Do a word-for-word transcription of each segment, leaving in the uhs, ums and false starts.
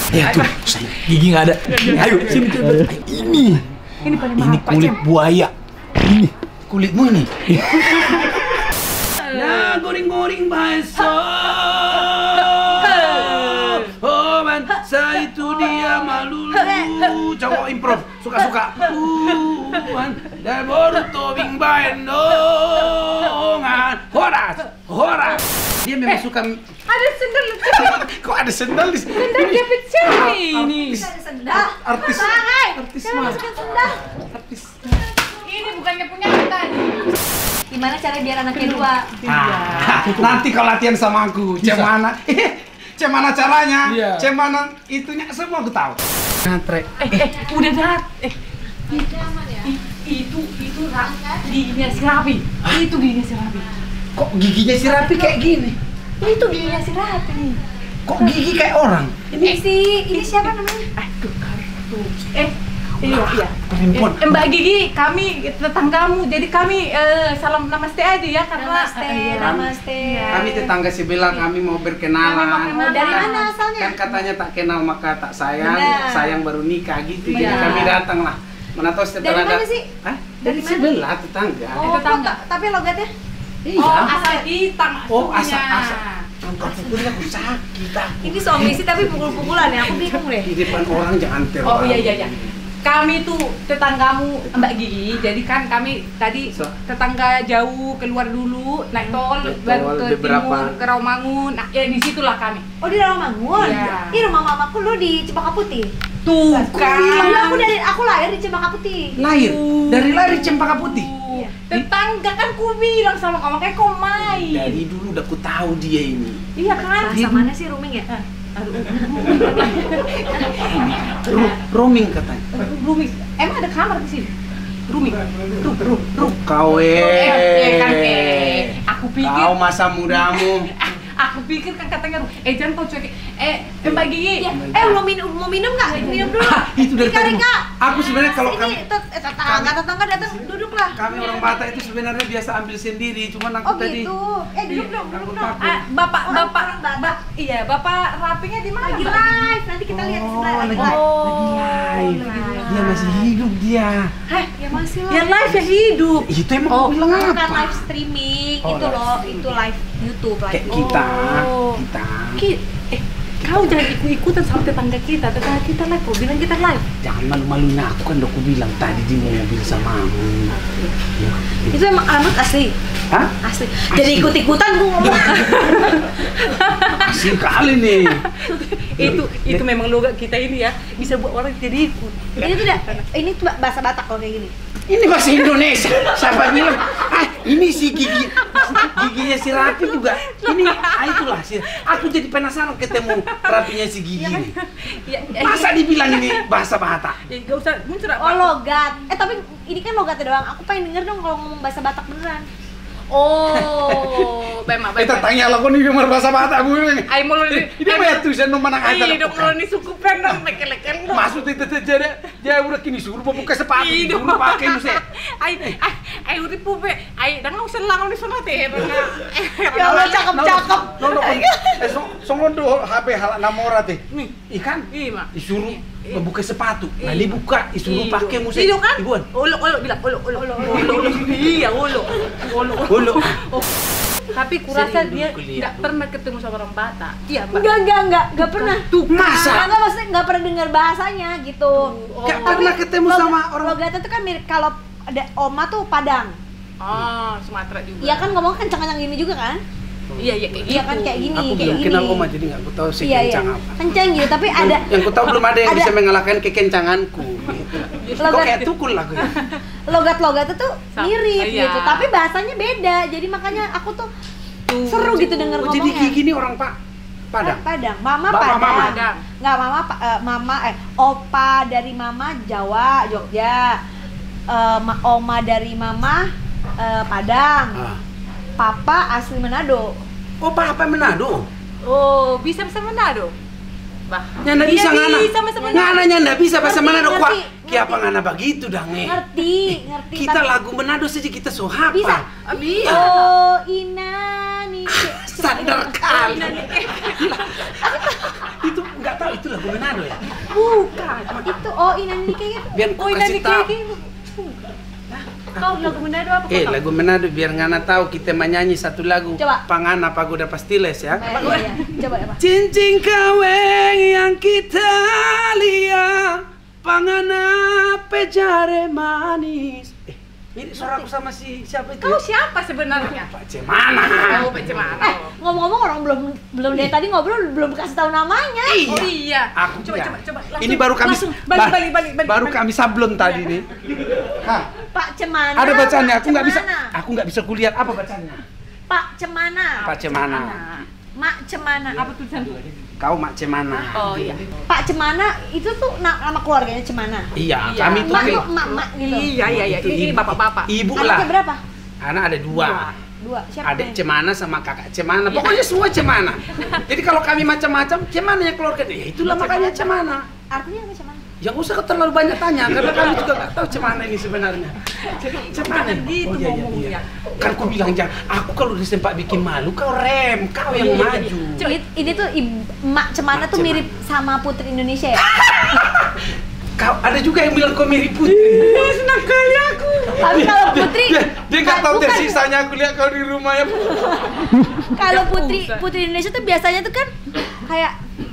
Ya tuh, gigi nggak ada. Ayo sini coba. Ini. Ini paling Ini kulit buaya. Ini kulitmu ini. Nah, goreng-goreng bakso. Oh man, saya itu dia malu. Cowok improv, suka-suka. Tuhan, dan baru tobing bandongan. Horas, horas. Dia memang suka. Ada sendal. Kok ada sendal di sini? Sendal jepit cewek ini. Ada sendal. Artis, Hai. artis Jangan mah. masukin sendal. Artis. Ini bukannya punya kita nih. Gimana cara biar anaknya dua? Ah, nanti kau latihan sama aku, cemana, cemana caranya, Iya. cemana itunya semua aku tahu. Natre. Eh, eh, udah dat. Eh, itu itu rak giginya si Rapi. Itu giginya si Rapi. Kok giginya si Rapi kayak gini? Itu giginya si Rapi. Kok gigi kayak orang? Ini si, ini siapa namanya? Aduh, kartu. Eh, iya, iya. Perempuan. Eh, Mbak Gigi, kami tetanggamu. Jadi kami eh, salam namaste aja ya karena Namaste, eh, iya. namaste. Kami tetangga sebelah, kami mau berkenalan. Kami mau Oh, dari Kan- mana asalnya? Kan katanya tak kenal maka tak sayang, Benar. sayang baru nikah gitu. Jadi Benar. kami datang lah. Mana tahu setelah Dari mana ada- sih? Hah? Dari Dari mana? sebelah tetangga. Oh, tetangga. kok- tapi logatnya? Iya. Oh, asal hitam. Oh, asuhnya. asal asal. Angkat pukulnya aku sakit aku. Ini suami sih tapi pukul-pukulan ya, aku bingung deh. Di depan orang jangan terlalu. Oh iya iya iya. Kami tuh tetanggamu Mbak Gigi, jadi kan kami tadi So- tetangga jauh keluar dulu naik tol Naik baru tol, ke beberapa- timur ke Rawamangun. Nah ya di situlah kami. Oh, di Rawamangun? Iya. Ih, rumah mamaku lu di Cempaka Putih. Tuh Aku kan. bilang, aku dari aku lahir di Cempaka Putih. Lahir dari lahir Cempaka Putih. Iya. Tetangga kan ku bilang sama kamu kayak kau main. Dari dulu udah ku tahu dia ini. Iya kan? Bahasa mana sih rooming ya? Aduh, Ro- roaming katanya. rooming. Emang ada kamar di sini? Rooming. Tuh, tuh, tuh. Kau Eh, eh, kan eh. eh. Aku pikir Kau masa mudamu. aku pikir kan katanya eh jangan kau cuek. Eh, eh, Mbak Gigi. Iya. Eh, mau minum mau minum nggak? Minum dulu. Itu dari Rika, tadi. Rika. Aku sebenarnya kalau Sini, kami- tet- eh, tetangga tetangga datang duduklah. Kami orang Batak itu sebenarnya biasa ambil sendiri, cuman aku Oh tadi. gitu. Eh, duduk dong, duduk dong. Ah, bapak, Orang- bapak, orang Batak. ba- iya, bapak rapinya di mana? Lagi Mbak? live, nanti kita lihat di sebelah lagi lagi- live. Oh, live. live. Dia masih hidup dia. Heh, Ya masih lah. ya live ya hidup. Itu emang Oh, aku bilang Bukan apa? live streaming, Oh, itu live loh, itu live YouTube, live Kayak YouTube. kita, Oh. kita. Ki, eh, kau jangan ikut-ikutan sama tetangga kita, tetangga kita live, kau bilang kita live. Jangan malu-maluin aku kan udah aku bilang tadi di mobil sama aku. Ya. Itu emang anak asli, Hah? asli. Jadi ikut-ikutan gue ngomong. Asik kali nih. itu itu memang logat kita ini ya, bisa buat orang jadi ikut. Ini tuh dah, ini tuh bahasa Batak kalau kayak gini. Ini bahasa Indonesia. Siapa bilang? Ah, ini si gigi, giginya si Rapi juga. Ini, ah itulah sih. Aku jadi penasaran ketemu Rapinya si Gigi ini. Ya, ya, Masa dibilang ini bahasa Batak? ya, gak usah muncul Oh logat. Eh tapi ini kan logatnya doang. Aku pengen denger dong kalau ngomong bahasa Batak beneran. Oh, memang baik. Kita tanya lah kok nih nomor bahasa Batak gue. Ay mau Ini mah tulisan nomor nang Ay, ada. dong lo nih suku pendek lekel-lekel. Maksud itu tuh jadi dia udah kini suruh buka sepatu, Iya, suruh pakai nu saya. Ay, ay, ay udah pupe. Ay, dah nggak usah lang di sana teh. Ya Allah cakep-cakep. No no. Eh song song do H P hal namora teh. Nih, Ikan iya mak. disuruh membuka sepatu. Nah, Iya. dibuka, disuruh pakai musik. Iya kan? Ibuan. Olo, olo, bilang olo, olo, olo, olo, olo. Iya, olo, olo. Olo. Oh. Tapi kurasa Sering dia dulu kuliah. nggak pernah ketemu sama orang Batak. Iya, Mbak. Enggak, enggak, enggak, enggak pernah. Tuh, Masa? Enggak, enggak maksudnya enggak pernah dengar bahasanya gitu. Oh. Nggak Tapi pernah ketemu logat- sama orang. Logatnya tuh kan mirip kalau ada Oma tuh Padang. Oh, Sumatera juga. Iya kan ngomong kencang-kencang gini juga kan? Iya, iya kayak gitu. Iya kan kayak gini, Aku kayak belum gini. kenal Oma jadi nggak aku tahu sih Iya, iya. kencang apa. Kencang gitu, tapi Yang- ada yang ku tahu belum ada yang ada- bisa mengalahkan kekencanganku gitu. Kok Logat- kayak tukul aku ya. logat-logatnya tuh Sam- mirip iya. gitu, tapi bahasanya beda. Jadi makanya aku tuh seru gitu denger Oh, jadi ngomongnya. Gigi ini orang Pak Padang. Padang, Mama Ba- Padang. Mama Padang. Nggak, Mama pa- eh, Mama eh Opa dari Mama Jawa, Jogja. Eh, ma- Oma dari Mama eh, Padang. Ah. Papa asli Manado. Oh, Pak apa Manado? Oh, bisa bisa Manado. Bah. Nyanda Iya, bisa ngana. bisa bahasa Manado. Ngana nyanda bisa bahasa Ngerti, Manado. Kuat. ngerti, Kiapa ngerti. ngana begitu dah nge. Ngerti, ngerti. Kita tapi- lagu Manado saja kita so hafal. Bisa? Ah, bisa. Oh, Inani. Sadar kali. Itu nggak nggak tahu itu lagu Manado ya? Bukan. Itu oh ini kayak gitu. Biar Oh, aku ini kasih kayak tahu. gini. Kau lagu Manado apa kau Eh, tahu? lagu Manado biar Ngana tahu kita menyanyi satu lagu. Coba. Pangana Pagoda Pastiles ya. Eh, iya, iya. Coba ya, Pak. Cincin kawin yang kita lihat, pangana pejare manis. Eh, ini suara aku sama si siapa itu? Kau ya? siapa sebenarnya? Pak Cemana. Kau bagaimana? Eh, ngomong-ngomong orang belum belum dari tadi ngobrol belum kasih tahu namanya. Iya. Oh iya. Aku coba, ya. coba, coba. Langsung, Ini baru kami langsung, balik, ba- balik, balik, balik. baru balik. kami sablon tadi nih. Hah, Pak Cemana. ada bacanya. Pak Aku nggak bisa. Cemana. Aku nggak bisa kulihat apa bacanya. Pak Cemana. Pak Cemana. Mak Cemana. Apa tulisan? Kau Mak Cemana. Oh iya. Pak Cemana itu tuh na- nama keluarganya Cemana. Iya, Iya. kami tuh Mak kayak- tuh mak-mak gitu. Iya, iya, iya. Itu Ini ibu. bapak-bapak. Ibu lah. Anaknya berapa? Anak ada dua. Dua. Siapa? Adik namanya? Cemana sama kakak Cemana. Pokoknya semua Cemana. Jadi kalau kami macam-macam, Cemana yang keluarga. Ya itulah makanya Cemana. Artinya apa Cemana? Yang usah kau terlalu banyak tanya, karena kami juga nggak tahu Cemana ini sebenarnya. Cemana Jangan gitu iya, iya, ngomongnya. iya. Kan aku bilang jangan. Aku kalau disempat bikin malu, kau rem, kau yang Iya, iya, maju. Coba it- ini tuh ibu, Mak Cemana Mak tuh Cemana. mirip sama Putri Indonesia ya? Kau ada juga yang bilang kau mirip Putri. Senang kali aku. Tapi kalau Putri Dia, dia nggak tahu bukan. tersisanya. Aku lihat kau di rumah ya. Kalau Putri Bukan. Putri Indonesia tuh biasanya tuh kan kayak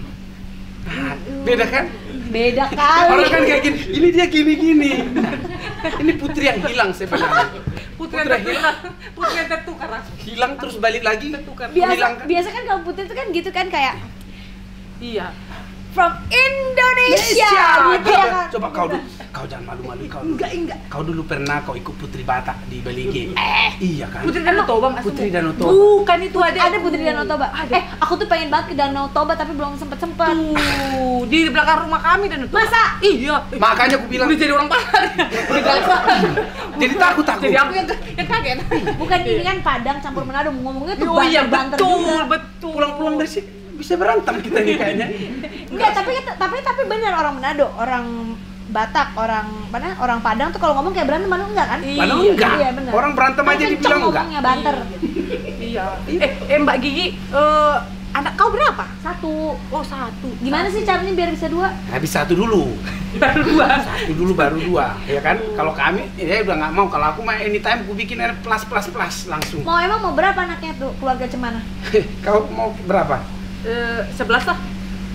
Nah, beda kan? beda kali. Orang kan kayak gini. Ini dia gini-gini. Ini Putri yang hilang sebenarnya. Putri Putri yang hilang. tertukar. Putri yang tertukar. Hilang terus balik lagi. biasa Hilang kan? biasa kan kalau Putri tuh kan gitu kan kayak Iya. from Indonesia Indonesia. gitu ya kan. Coba kau dulu, kau jangan malu-malu kau. Dulu. Enggak, enggak. Kau dulu pernah kau ikut Putri Batak di Balige? Eh. Iya kan? Putri Danau Toba maksudnya? Putri Danau Toba. Bukan itu ada. Ada Putri Danau Toba. Ada. Eh, aku tuh pengen banget ke Danau Toba tapi belum sempet-sempet. Tuh, di belakang rumah kami Danau Toba. Masa? Iya. Makanya aku bilang. Udah jadi orang Padang. Udah galak. Jadi takut aku. Jadi aku yang, yang kaget. Bukan ini kan Padang campur Manado ngomongnya tuh Oh iya banter-banter betul, juga. betul. Pulang-pulang dari sini bisa berantem kita nih kayaknya. Enggak, tapi tapi tapi benar orang Manado, orang Batak, orang mana? Orang Padang tuh kalau ngomong kayak berantem Manado enggak kan? Iya. Padahal enggak. Iya, benar. Orang berantem aja Kenceng dibilang enggak. ngomongnya banter. Iya. Eh, eh Mbak Gigi, eh, anak kau berapa? Satu. Oh satu. Gimana sih caranya biar bisa dua? Habis satu dulu. Baru dua. Satu dulu baru dua. Ya kan? Kalau kami ya udah nggak mau. Kalau aku mah anytime aku bikin plus plus plus langsung. Mau emang mau berapa anaknya tuh keluarga Cemana? Kau mau berapa? Eh, sebelas lah.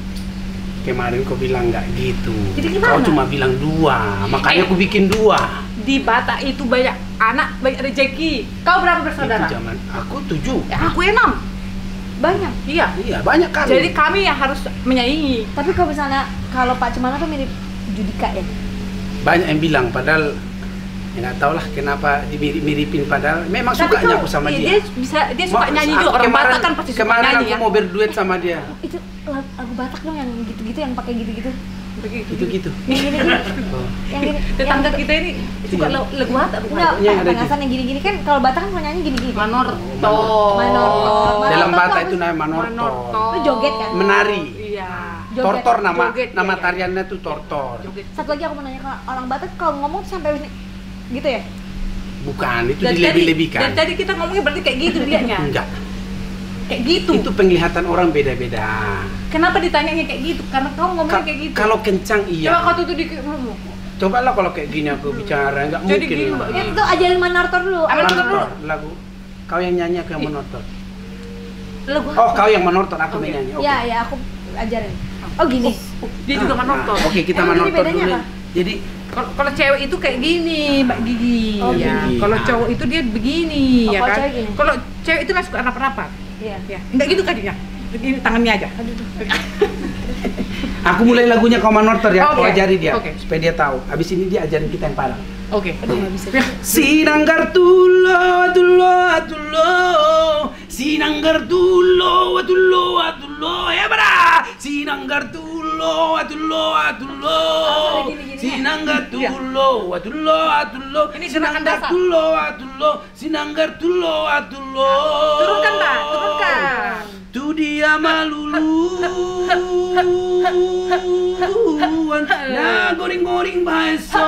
Kemarin kau bilang nggak gitu. Jadi gimana? Kau cuma bilang dua, makanya Eh. aku bikin dua. Di Batak itu banyak anak, banyak rezeki. Kau berapa bersaudara? Itu zaman aku tujuh. Ya, aku enam. Banyak. Iya. Iya banyak kan. Jadi kami yang harus menyaingi. Tapi kalau misalnya kalau Pak Cemana tuh mirip Judika ya? Banyak yang bilang padahal ya nggak tahu lah kenapa dimirip-miripin padahal memang Tapi sukanya kau- aku sama iya, dia. dia bisa dia suka Mau- nyanyi aku juga. Orang kemarin- Batak kan pasti suka kemarin nyanyi aku ya. mau berduet sama dia. Itu lagu, lagu Batak dong yang gitu-gitu yang pakai gitu-gitu. Begitu. Gitu-gitu. Yang gini-gini. Oh. Yang gini. Tetangga yang- kita ini suka Iya. lagu lagu Batak bukan? Enggak, Yang ada pengasan yang gini-gini kan kalau Batak kan nyanyi gini-gini. Manorto. Manorto. Dalam Manorto Batak apa itu sih? namanya manorto. Manorto. Itu joget kan? Menari. Iya. Joget. Tortor nama Joget, nama iya, iya. tariannya tuh tortor. Joget. Satu lagi aku mau nanya ke orang Batak kalau ngomong tuh sampai ini gitu ya? Bukan, itu Dan tadi- dilebih-lebihkan. Dan tadi kita ngomongnya berarti kayak gitu dianya. Enggak. Kayak gitu. Itu penglihatan orang beda-beda. Kenapa ditanyanya kayak gitu? Karena kau ngomongnya Ka- kayak gitu. Kalau kencang iya. Coba kau tutup dikit dulu. Cobalah kalau kayak gini aku bicara, enggak Jadi mungkin. gini, lah. Mbak. Ya, itu ajarin Manartor dulu. Apa Apa itu? Manortor, lagu. Kau yang nyanyi, aku yang Ih. menortor. Lagu Oh, kau yang menortor, aku Oke. menyanyi. Oke. Ya, ya aku ajarin. Oh gini. Dia juga Nah, manortor. nah, Oke, kita Emang ini menortor bedanya dulu. apa? Jadi Kalau kalau cewek itu kayak gini, Mbak Gigi. Oh, ya. gini. Kalau Ah. cowok itu dia begini, Oh, ya kalau kan? cewek gini. Kalau cewek itu masuk ke rapat-rapat. Iya. Ya. Enggak gitu kan dia. Ini tangannya aja. aku mulai lagunya kau menortor ya, kau Oke. ajari dia Oke. supaya dia tahu. Habis ini dia ajarin kita yang Padang. Oke. Aduh, nggak bisa. Sinanggar tulo, tulo, tulo. Sinanggar tulo, tulo, tulo. Ya bara. Sinanggar tulo, tulo, tulo. Harus ada gini-gininya. Sinanggar tulo, tulo, tulo. Ini gerakan Sinanggar dasar. tulo, tulo. Sinanggar tulo, tulo. Turunkan, Mbak, turunkan. Tu dia maluluan na goring-goring bahasa.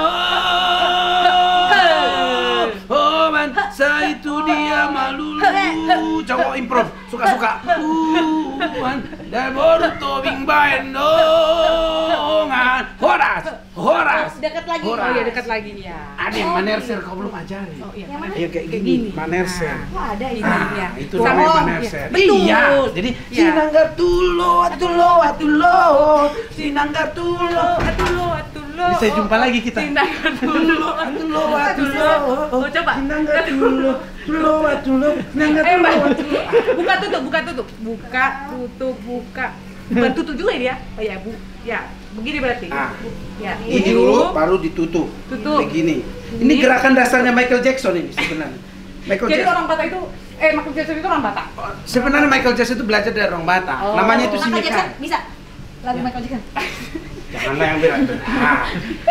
Oh man, saya itu dia malulu. Cowok improv, suka-suka. Uh, Tuhan dan bertobing baendongan. Horas, Horas. Dekat lagi. Horas. Oh iya dekat lagi ya. Ada yang manerser kau belum ajarin. Oh iya. Yang mana? Ayo kayak Kayak gini, gini. manerser. Oh, ada ini. Nah, iya. itu Sama- namanya oh, manerser. iya. Betul. Iya. Jadi Iya. sinanggartulo, atulo, atulo, sinanggartulo, Atulo, atulo. Bisa jumpa lagi kita. Sinanggartulo, atulo, atulo. Oh coba. Sinanggartulo, atulo, atulo, Eh sinanggartulo, mbak, atulo. buka tutup, buka tutup, buka tutup, buka. Bukan tutup juga dia. Oh ya bu, ya begini berarti. Ah. Ya. Ini dulu, baru ditutup. Tutup. Begini. Ini Ini. gerakan dasarnya Michael Jackson ini sebenarnya. Michael Jadi Jackson. orang Batak itu, eh Michael Jackson itu orang Batak. Sebenarnya Michael Jackson itu belajar dari orang Batak. Oh. Namanya itu Michael Jackson Sinikan. bisa. Lagu Michael Jackson. Janganlah yang bilang itu. Ah.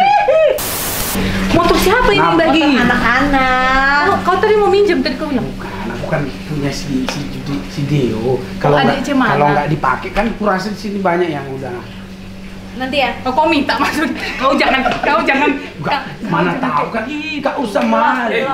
Motor siapa ini Kenapa? bagi? Anak-anak. Oh, kau tadi mau minjem tadi kau bilang. Bukan, bukan punya si si Judi, si Deo. Kalau ada nggak Cemana. kalau nggak dipakai kan kurasa di sini banyak yang udah. Nanti ya. Oh, kau minta maksud. Kau jangan, kau jangan. Nggak, Kau mana jangan tahu kayak kan? gitu. Nggak usah malu. Eh,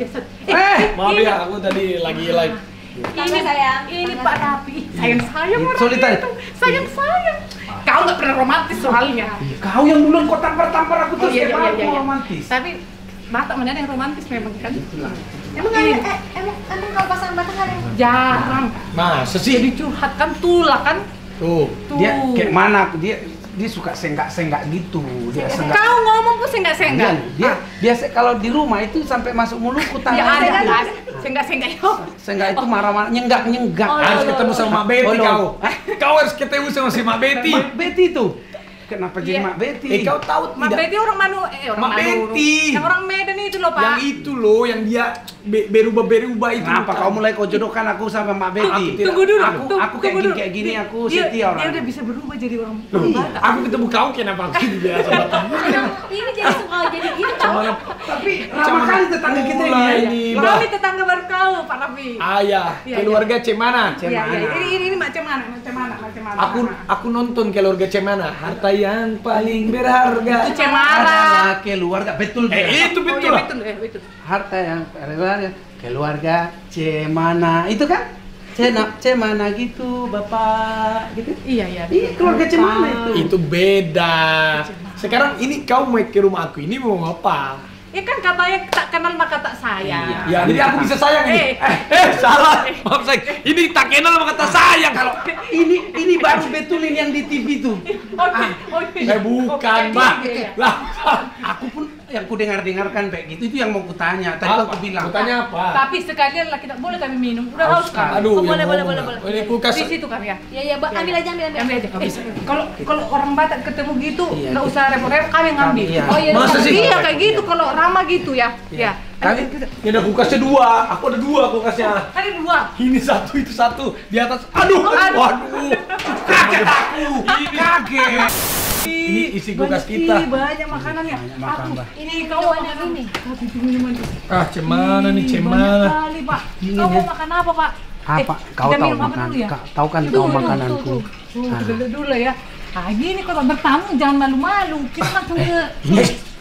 Eh, Maaf ini- ya, aku tadi lagi live. Ini sayang. Ini Tangga Pak sayang. Rapi. Sayang sayang orang Solita. itu. Sayang sayang. Kau nggak pernah romantis soalnya. Iya, kau yang duluan kau tampar-tampar aku Oh terus iya kayak iya apa, iya. mau iya. romantis. Tapi Batak mana ada yang romantis memang kan? Itulah. Emang Iya. ada, eh, emang emang kalau pasangan Batak nggak ada yang Jarang. Masa Jadi sih? curhat kan tulah kan. Tuh. Tuh. Dia kayak mana? Dia dia suka senggak-senggak gitu. Dia senggak. Kau ngomong kok senggak-senggak. Dia dia se- kalau di rumah itu sampai masuk mulutku Ya tangan. ada, Senggak. ada. Senggak-senggak yo. Senggak itu marah-marah, nyenggak-nyenggak. Oh, Harus loh, ketemu loh, sama loh. Mak Betty Oh, loh. kau. Kau harus ketemu sama si Mak Betty. Mak Betty itu. Kenapa jadi Iya. Mak Betty? Eh kau tahu Mak tidak? Betty orang Manu, eh orang Mak Manu. Betty. Yang orang Medan itu loh, Pak. Yang itu loh, yang dia be- berubah-berubah itu. Kenapa bukan. kau mulai kau jodohkan aku sama Mak Betty? Aku tidak. Tunggu dulu. Aku, tunggu- aku kayak tunggu gini dulu. kayak gini Dia- aku dia- setia orang. Dia udah bisa berubah jadi orang Loh, Batak. aku ketemu kau kenapa aku jadi biasa Batak? ini jadi suka jadi gitu. Cuman Tapi ramah kali tetangga kita ini. mulai ya. nih, Kami Bah. tetangga baru kau, Pak Rafi. Ayah, Iya, keluarga Cemana. Cem- Iya, iya. Cemana. Ini ini ini macam mana? Macam mana? Macam mana? Aku aku nonton keluarga Cemana. Harta yang paling berharga. Itu Cemara. Adalah keluarga betul dia. Eh itu Oh, betul iya, lah. betul, eh, betul. Harta yang keluarga keluarga Cemana itu kan? Cena, Cemana gitu, Bapak gitu. Iya, iya. Iya, keluarga Cemana itu. Itu beda. Sekarang ini kau mau ke rumah aku, ini mau apa? Ya kan katanya tak kenal maka tak sayang. Iya. Ya, jadi aku bisa sayang ini. Eh. Eh, eh, salah. Maaf sayang. Ini tak kenal sama kata sayang kalau. Ini ini baru betulin yang di T V tuh. Oh, oh, Eh bukan, Oh, Mbak. iya, iya. Lah, Aku pun yang ku dengar-dengarkan kayak gitu itu yang mau kutanya. Tadi apa? aku bilang. Aku tanya apa? Tapi sekalian lah kita boleh kami minum. Udah Haus haus kan? Aduh, Oh, boleh, yang boleh, ngomong. boleh, boleh. Oh, ini kulkas. Di situ kan ya. Ya ya, Mbak, ambil aja ambil ambil. Ambil aja. Eh, Kalau kalau orang Batak ketemu gitu Iya, nggak kita- usah repot-repot kami yang ngambil. Kami, iya. Oh iya. Masa sih? Iya kayak gitu kalau Rama gitu ya. Ya. Kami Ini ada kulkasnya dua. Aku ada dua kulkasnya. Ada dua. Ini satu, itu satu. Di atas. Aduh, Aduh. waduh. kaget aku. Kaget. Ini isi kulkas Banyak, kita. ih, banyak makanannya. Banyak makan, Aku Mbak. ini kau Minuman makan yang ini. Tapi itu minuman. Ah, cemana nih, Ih, cemana. Banyak kali, Pak. Dingin, Kau ya. mau makan apa, Pak? Apa? Eh, Kau kita tahu minum apa makan? dulu ya? Ka- tahu kan Tuh, tahu tuh, makananku. Tuh, tuh, Ah. tuh, dulu dulu ya. Ah, gini kalau bertamu jangan malu-malu. Kita langsung ke Ini.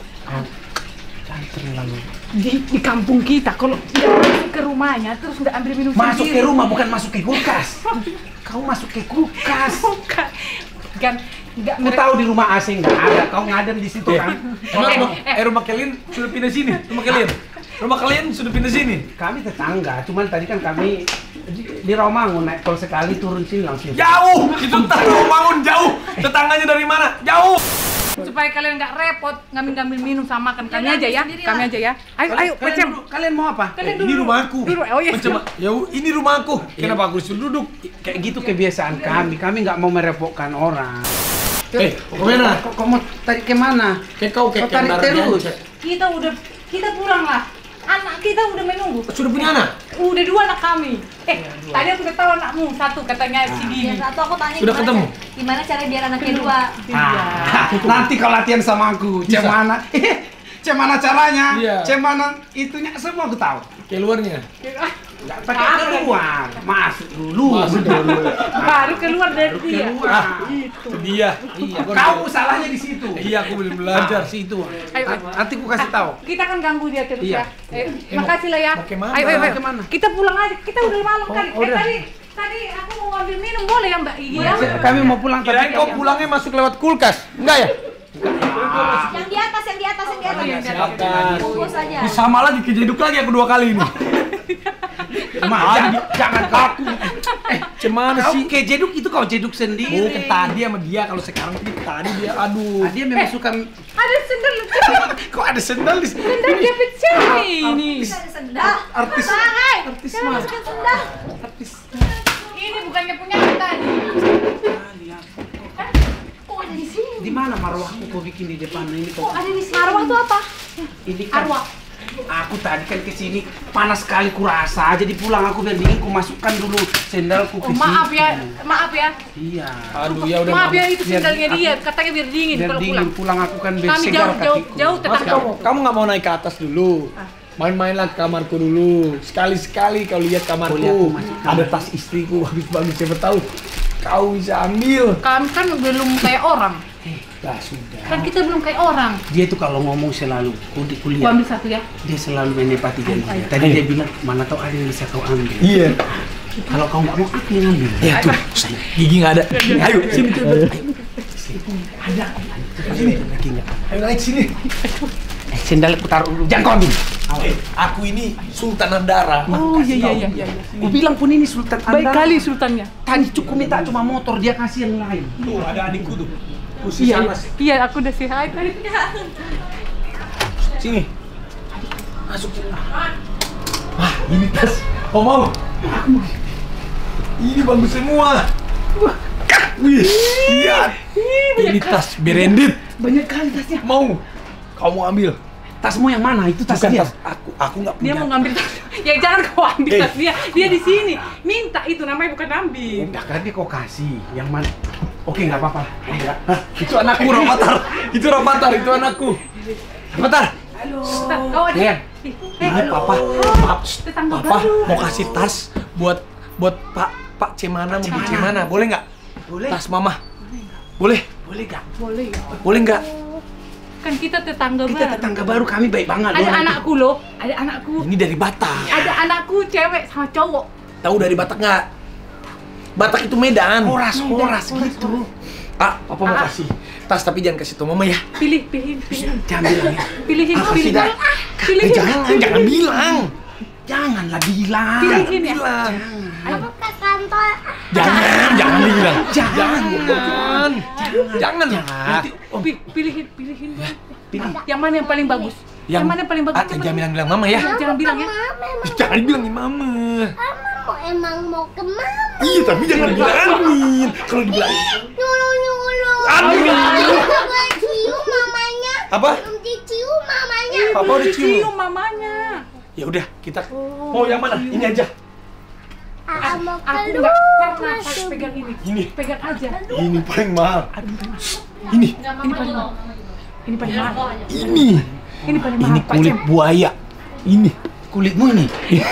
Jangan terlalu. di, di kampung kita kalau nggak masuk ke rumahnya terus nggak ambil minum Masuk ke sendiri. rumah bukan masuk ke kulkas. Kau masuk ke kulkas. Bukan. Kan nggak Kau tahu di rumah A C nggak ada. Kau ngadem di situ Eh, kan? emang Eh, rumah, eh. eh, rumah kalian sudah pindah sini? Rumah kalian? Rumah kalian sudah pindah sini? Kami tetangga, cuman tadi kan kami di, di Rawamangun naik tol sekali turun sini langsung. Jauh! Itu tahu bangun jauh! Tetangganya dari mana? Jauh! supaya kalian nggak repot ngambil-ngambil minum sama makan kami Ya, aja ya sendiri kami lah. aja ya ayo Kalian- ayo kalian, macam duduk. Kalian mau apa? Kalian Eh, duduk ini dulu. rumahku. Duduk. Oh iya. Macam ya ini rumahku. Kenapa aku disuruh duduk? Kayak gitu kebiasaan kami. Kami nggak mau merepotkan orang. Eh, kemana? Kok kau mau tarik kemana? Kayak kau kayak Kau tarik kendaraan terus. yang- Kita udah kita pulang lah. Anak kita udah menunggu. Sudah punya anak? Udah dua anak kami. Eh, tadi aku udah tahu anakmu satu katanya si Ya, Gini. satu aku tanya Sudah gimana ketemu? cara- gimana cara biar anaknya dua. Ah, nanti kau latihan sama aku. Bisa. Cemana? Cemana caranya? Iya. Cemana itunya semua aku tahu. Keluarnya. Nggak pakai keluar, masuk dulu. Masuk dulu. Baru keluar dari dia. Keluar. Ah, itu dia. Iya, kau salahnya di situ. Iya, aku belum belajar. Ah, situ. Ayo, ayo. Nanti aku kasih tahu. Kita kan ganggu dia terus Iya. ya. Eh, makasih lah ya. mau kemana? Ayo, ayo, ayo. Kemana? Kita pulang aja. Kita udah malam Oh, kali. Eh, udah. tadi tadi aku mau mau ambil minum boleh ya Mbak Gigi ya? Kami mau pulang tapi Kirain kau pulangnya masuk lewat kulkas. Enggak ya? Yang di atas, yang di atas, yang di atas. yang di atas. Silakan. Bungkus aja. Ini sama lagi kejeduk lagi aku dua kali ini. Ma, jangan, jangan kaku. Eh, cuman Kau sih ke jeduk itu kau jeduk sendiri. bukan tadi sama dia, kalau sekarang tuh tadi dia aduh. Ah, dia memang suka Ada sendal lucu. Kok ada sendal di sini? Sendal David Chelsea ini. Ada sendal. Artis. Hai. Artis Jangan mah. masukin sendal. Artis. Ini bukannya punya kita nih. Kok ada di sini? di mana marwahku kau bikin di depan ini Kok kok. ada di sini? Arwah itu apa? Ini kan Arwah. aku tadi kan kesini panas sekali kurasa, jadi pulang aku biar dingin ku masukkan dulu sendalku ke Oh, situ. maaf ya, maaf ya. Iya. Aduh ya udah. Maaf ya itu Biar sendalnya aku- dia, katanya biar dingin Biar kalau dingin pulang. pulang aku kan biar Kami segar jauh, jauh, kakiku. jauh Mas, tetangga. kamu, kamu nggak mau naik ke atas dulu? Main-mainlah ke kamarku dulu. Sekali-sekali kau lihat Boleh aku kamarku. masuk kamar. Ada tas istriku bagus-bagus, siapa tahu kau bisa ambil. Kami kan belum kayak orang. Lah sudah. Kan kita belum kayak orang. Dia tuh kalau ngomong selalu kudi Gua kuliah. ambil satu ya. Dia selalu menepati janji. Tadi dia bilang mana tahu ada yang bisa kau ambil. Iya. Kalau kau nggak mau aku yang ambil. Ya tuh, saya gigi nggak ada. Ayo sini coba. Ada aku. Sini. Lagi nggak? Ayo naik sini. Eh, sendal aku taruh dulu. Jangan kau ambil. Eh, aku ini Sultan Andara. Oh iya iya iya iya. Aku bilang pun ini Sultan Baik Andara. kali sultannya. Tadi cukup minta cuma motor, dia kasih yang lain. Tuh ada adikku tuh. Khusus Iya, sana iya. sih. Iya, aku udah say hi tadi. Sini. Masuk sini. Wah, ini tas. Kau mau? Ini bagus semua. Wih, lihat. Ini tas branded. Banyak kali tasnya. Mau? Kau mau ambil? Tasmu yang mana? Itu tas Bukan dia. tas aku. Aku nggak punya. Dia mau ngambil tas. Ya jangan kau ambil Eh. tas dia. Dia di sini. Minta itu namanya bukan ambil. Udah kan dia kau kasih. Yang mana? Oke, nggak apa-apa. Enggak. Hah, itu anakku Rafathar. Itu Rafathar, itu anakku. Rafathar. Ustaz, kau ada. Ren, Ini papa, papa, Tetangga papa baru. mau kasih tas buat buat Pak Pak Cemana, mau beli Cemana, boleh nggak? boleh? Tas mama, boleh, Boleh nggak? Boleh ya. boleh nggak? Kan kita tetangga Kita baru. tetangga baru, kami baik banget. Ada loh nanti. anakku loh. Ada anakku. Ini dari Batak. Ada anakku cewek sama cowok. Tahu dari Batak nggak? Batak itu Medan. Horas, horas gitu. Ah, papa mau Ah. kasih tas tapi jangan kasih tau mama ya. Pilih, pilih, pilih. Jangan bilang ya. Pilihin, Apa sih, pilihin. Dak? Pilihin. Eh, jangan, jangan bilang. Janganlah bilang. Pilihin ya. Bilang. Aku ke kantor. Jangan, jangan bilang. Jangan. Jangan. Jangan lah. Nanti, oh, Pi- Pilihin, pilihin. pilih. Yang mana yang paling bagus? Yang, mana yang paling bagus? Ah, Cepat. jangan bilang-bilang mama ya. Jangan bilang ya. Jangan bilangin mama. Mama mau emang mau ke mama. Iya, tapi jangan bilangin. Kalau dibilangin. Nyulu nyulu. Aduh. Belum dicium mamanya. Apa? Belum dicium mamanya. Papa udah cium. Cium mamanya. Ya udah, kita mau yang mana? Ini aja. Ah, mau Aku keluar. nggak pernah pas pegang ini. Ini. Pegang aja. Ini paling mahal. Ini. Ini paling mahal. Ini paling mahal. Ini. Ini paling mahal. Ini Pak kulit Cem. buaya. Ini. Kulitmu ini.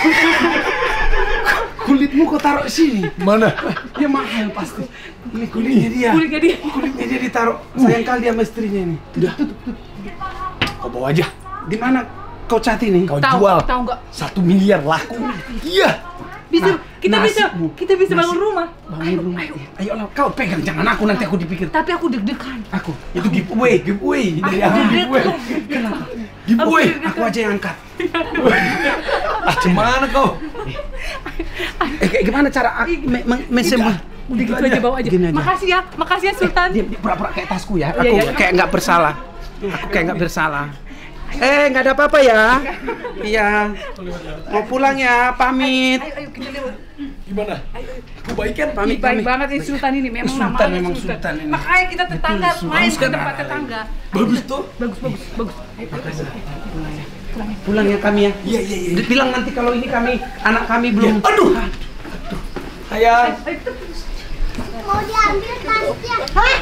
Kulitmu kau taruh sini. Mana? Dia mahal pasti. Ini kulitnya dia. Kulitnya dia. Kulitnya dia ditaruh. Sayang kali dia sama istrinya ini. Udah. Kau bawa aja. Di mana kau cat ini? Kau Tahu, jual. tahu nggak? Satu miliar laku. Iya. Bisa, Nah, kita bisa, nasibu. kita bisa Nasi- bangun rumah. Bangun rumah. Ayo lah, kau pegang, jangan aku nanti aku dipikir. Tapi aku deg-degan. Aku itu giveaway, giveaway dari aku giveaway. Kenapa? Giveaway. Aku aja yang angkat. Ah, gimana kau? Eh, kayak gimana cara aku me- me- mesem- Udah gitu aja bawa aja. Gini aja. Makasih ya, makasih ya Sultan. Dia dia pura-pura kayak tasku ya. Aku Iya, iya. kayak nggak bersalah. Aku kayak nggak bersalah. Eh, nggak ada apa-apa ya. Iya. Mau pulang ya, pamit. Ayo, ayo kita lewat. Gimana? Aku baik kan? Pamit, Baik pamit. banget ini Sultan ini, memang Sultan, namanya memang Sultan ini. Makanya kita tetangga, Betul, main Sultan. ke tempat tetangga. Bagus tuh. Bagus, bagus, bagus. Ayo, ayo. Pulang ya kami ya. Iya, iya, iya. Bilang nanti kalau ini kami anak kami belum. Aduh. Sayang. Mau diambil tasnya. Hah?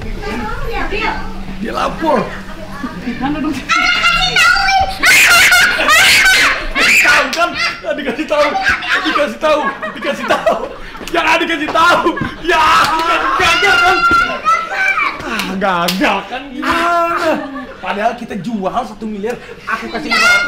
Dia lapor. Tahu kan? Ah, dikasih tahu, dikasih tahu, dikasih tahu. Yang ada dikasih tahu. Ya, gagal kan? Ah, gagal kan gimana? Padahal kita jual satu miliar, aku kasih lima ratus.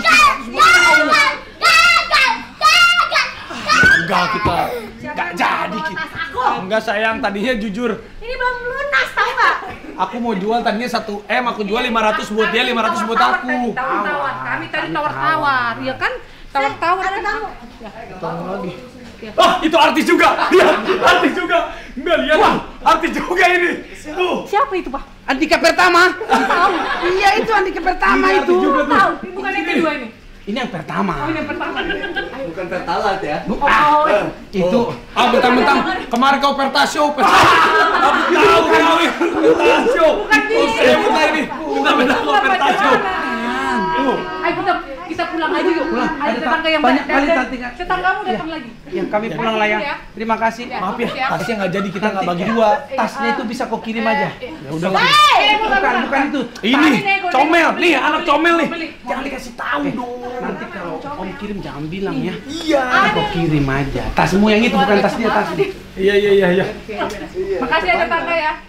Gagal kita, nggak jadi kita. Enggak sayang, tadinya jujur. Ini belum lunas tau nggak? Aku mau jual tadinya satu M, aku jual lima ratus buat dia, lima ratus buat aku. Tawar-tawar, kami tadi tawar-tawar, ya kan? Tawar-tawar. Ada tamu. Tolong lagi. Ah, itu artis juga. Lihat, artis juga. Enggak lihat. Wah, artis juga ini. Tuh. Siapa itu, Pak? Andika Pertama. Tahu. Iya itu Andika Pertama Ini itu. artis juga tuh. Tahu, ini bukan yang kedua ini. Ini yang pertama. Oh, ini yang pertama. Bukan pertalat ya. Bu- ah, itu. Ah, mentang-mentang kemarin kau pertasio, pertasio. Aku tahu kau ini pertasio. Oh, saya buta ini. Mentang-mentang kau pertasio. Tuh. Ayo kita kita pulang aja yuk. Pulang. Ada Ada tetangga yang banyak dan- kali dan- tetangga. Tetanggamu datang lagi. Ya kami pulang lah ya. Terima kasih. Ya. Maaf ya, Siap. tasnya nggak jadi, kita nggak bagi dua. Tasnya itu bisa kau kirim aja. Ya udah lah. Eh, Bukan bukan itu. Ini nego, comel, nego. nih anak comel nih. Beli. Jangan dikasih tahu dong. Nanti kalau Om kirim jangan bilang ya. Iya. Kau kirim aja. Tasmu yang itu bukan tas dia, tas. Iya iya iya iya. Makasih ya tetangga ya.